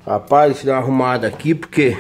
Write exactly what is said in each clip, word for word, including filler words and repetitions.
Rapaz, deixa eu dar uma arrumada aqui porque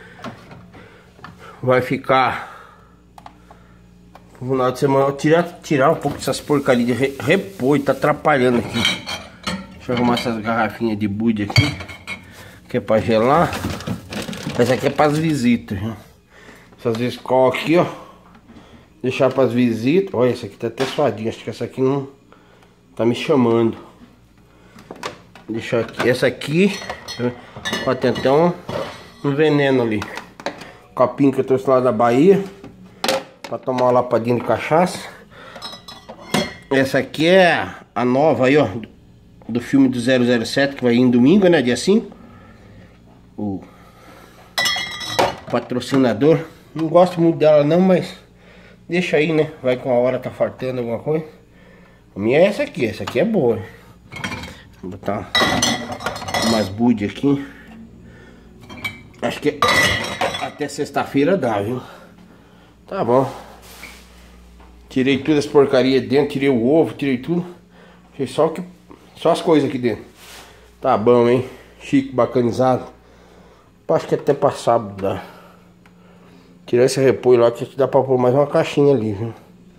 vai ficar no final de semana. Eu tirar, tirar um pouco dessas porcarias de re, repolho, tá atrapalhando aqui. Deixa eu arrumar essas garrafinhas de bude aqui, que é pra gelar. Essa aqui é para as visitas, viu? Essas escolas aqui, ó, deixar para as visitas. Olha, essa aqui tá até suadinha, acho que essa aqui não tá me chamando. Deixar aqui, essa aqui, ó, tem até um, um veneno ali. Copinho que eu trouxe lá da Bahia para tomar uma lapadinha de cachaça. Essa aqui é a nova aí, ó, do filme do zero zero sete, que vai ir em domingo, né, dia cinco. O patrocinador, não gosto muito dela não, mas deixa aí, né, vai com a hora tá faltando alguma coisa. A minha é essa aqui, essa aqui é boa. Vou botar umas bude aqui. Acho que até sexta-feira dá, viu? Tá bom. Tirei todas as porcarias dentro, tirei o ovo, tirei tudo. Deixei só, que, só as coisas aqui dentro. Tá bom, hein? Chique, bacanizado. Acho que até pra sábado dá. Tirar esse repolho lá que dá pra pôr mais uma caixinha ali, viu?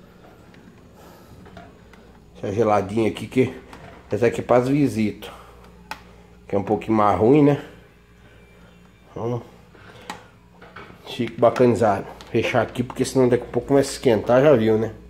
Essa geladinha aqui que... essa aqui é para as visitas. Que é um pouquinho mais ruim, né? Então, chique, bacanizado. Fechar aqui porque senão daqui a pouco vai se esquentar, já viu, né?